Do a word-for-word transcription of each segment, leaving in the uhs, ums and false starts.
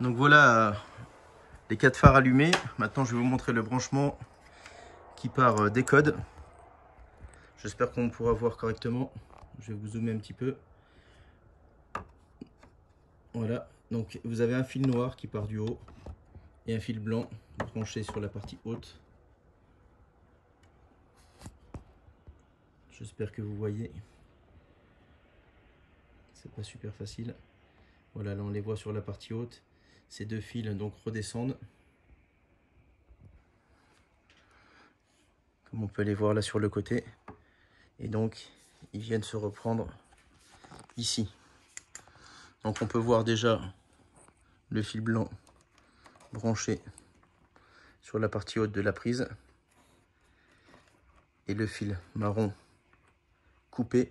Donc voilà euh, les quatre phares allumés. Maintenant, je vais vous montrer le branchement qui part euh, des codes. J'espère qu'on pourra voir correctement. Je vais vous zoomer un petit peu. Voilà. Donc vous avez un fil noir qui part du haut et un fil blanc branché sur la partie haute. J'espère que vous voyez. C'est pas super facile. Voilà, là on les voit sur la partie haute. Ces deux fils donc redescendent. Comme on peut les voir là sur le côté. Et donc ils viennent se reprendre ici. Donc on peut voir déjà le fil blanc branché sur la partie haute de la prise. Et le fil marron coupé,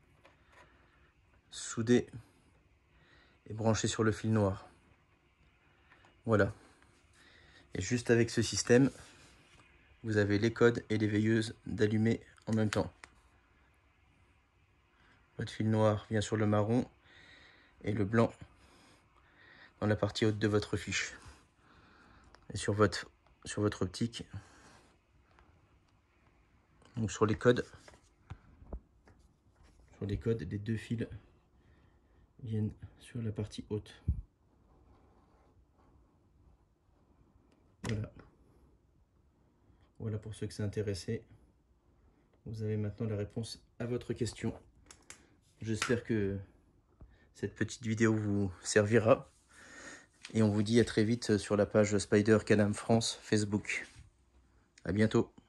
soudé et branché sur le fil noir. Voilà. Et juste avec ce système, vous avez les codes et les veilleuses d'allumer en même temps. Votre fil noir vient sur le marron et le blanc dans la partie haute de votre fiche. Et sur votre, sur votre optique, donc sur les codes, sur les codes, les deux fils viennent sur la partie haute. Voilà. Voilà pour ceux que c'est intéressé. Vous avez maintenant la réponse à votre question. J'espère que cette petite vidéo vous servira. Et on vous dit à très vite sur la page Spider Can-Am France Facebook. À bientôt.